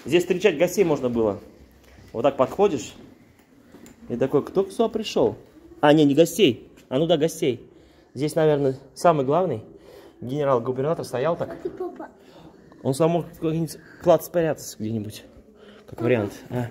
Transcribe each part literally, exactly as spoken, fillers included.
Здесь встречать гостей можно было. Вот так подходишь. И такой, кто сюда пришел? А, не, не гостей. А ну да, гостей. Здесь, наверное, самый главный генерал-губернатор стоял так. Он сам мог в клад спрятаться где-нибудь. Как вариант. А.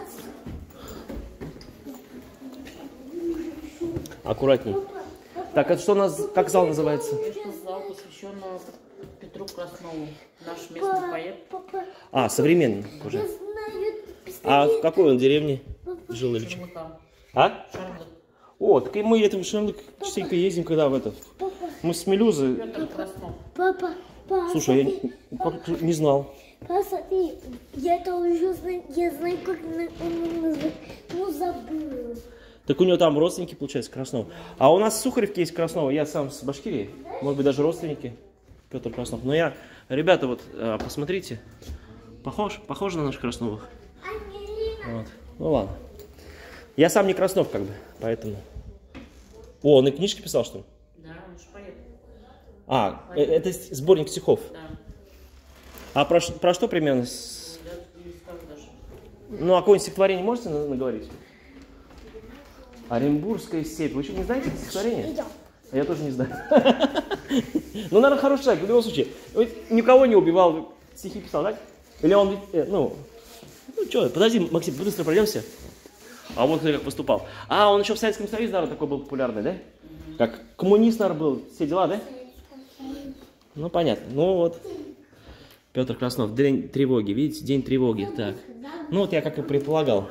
Аккуратней. Так, это что у нас, как зал называется? Это зал, посвященный Петру Краснову, наш местный поэт. А, современный уже. А в какой он деревне жил или что? А? Шарлот. О, так и мы этим Шарлот частенько ездим, когда в это. Мы с Мелюзы. Петр Краснов. Папа, папа. Слушай, я не, не знал. Посмотри, я это уже знаю, я знаю, как он называется, ну забыл. Так у него там родственники, получается, Краснов. А у нас в Сухаревке есть Краснова. Я сам с Башкирии. Может быть, даже родственники. Петр Краснов. Но я, ребята, вот, посмотрите. Похож? Похож на наших Красновых? Вот. Ну ладно. Я сам не Краснов, как бы, поэтому. О, он и книжки писал, что ли? Да, он же поэт. А, поэт. Это сборник стихов. Да. А про, про что примерно? Я не скажу даже. Ну, а какое-нибудь стихотворение можете наговорить? Оренбургская степь. Вы что, не знаете это стихотворение? Я тоже не знаю. Ну, наверное, хороший человек, в любом случае. Никого не убивал, стихи писал, да? Или он, ну... Ну, что, подожди, Максим, быстро пройдемся. А вот кто как поступал. А, он еще в Советском Союзе, наверное, такой был популярный, да? Как коммунист, наверное, был. Все дела, да? Ну, понятно. Ну, вот. Петр Краснов. День тревоги. Видите? День тревоги. Так. Ну, вот я как и предполагал.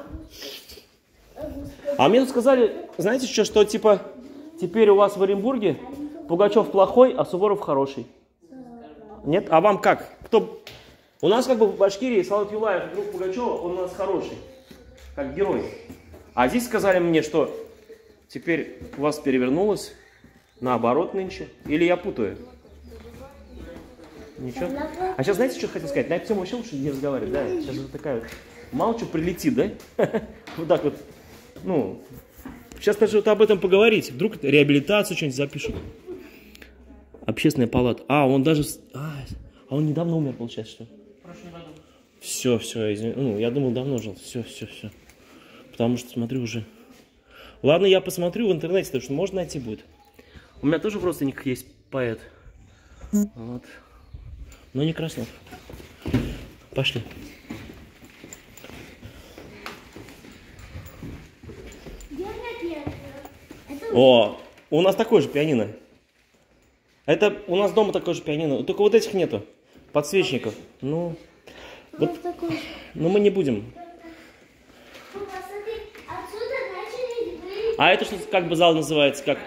А мне тут сказали, знаете что, что типа, теперь у вас в Оренбурге Пугачев плохой, а Суворов хороший. Нет? А вам как? Кто... У нас как бы в Башкирии Салават Юлаев, друг Пугачева, он у нас хороший, как герой. А здесь сказали мне, что теперь у вас перевернулось, наоборот нынче. Или я путаю? Ничего? А сейчас знаете, что хотел сказать? На эту тему вообще лучше не разговаривать, да? Сейчас же такая вот, мало что прилетит, да? Вот так вот, ну, сейчас даже вот об этом поговорить. Вдруг реабилитацию что-нибудь запишут. Общественная палата. А, он даже... А, а он недавно умер, получается, что ли? Все, все, извини. Ну, я думал, давно жил. Все, все, все. Потому что, смотрю, уже... Ладно, я посмотрю в интернете, потому что можно найти будет. У меня тоже в родственниках есть поэт. Вот. Но не Краснов. Пошли. О, у нас такое же пианино. Это у нас дома такое же пианино. Только вот этих нету. Подсвечников. Ну, вот, но мы не будем. А это что как бы зал называется? Как?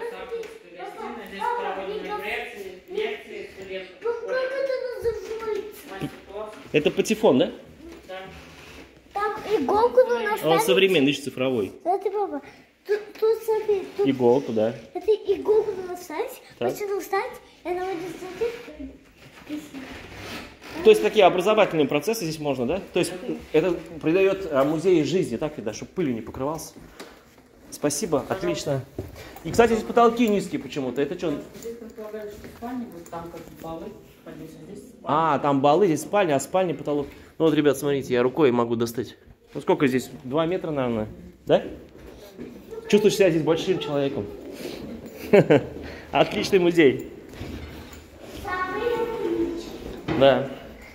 Это патефон, да? Там иголку нужно ставить. Он современный, лишь цифровой. Смотри, папа. Тут, тут, смотри, тут... Иголку, да. Это иголку нужно вставить, потом вставить, и она будет смотреть. То есть такие образовательные процессы здесь можно, да? То есть это придает музею жизни, так ведь, да, чтобы пылью не покрывался. Спасибо, пожалуйста. Отлично. И, кстати, здесь потолки низкие почему-то. Это что? Здесь предполагают, что спальня будет, там как балы. А, там балы, здесь спальня, а спальня потолок. Ну вот, ребят, смотрите, я рукой могу достать. Ну сколько здесь? Два метра, наверное. Да? Чувствуешь себя здесь большим человеком. Отличный музей. Да.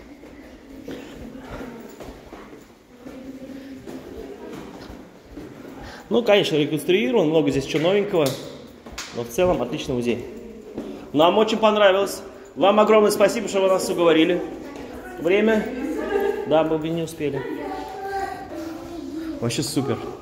Ну, конечно, реконструирован, много здесь чего новенького. Но в целом отличный музей. Нам очень понравилось. Вам огромное спасибо, что вы нас уговорили. Время? Да, мы бы не успели. Вообще супер.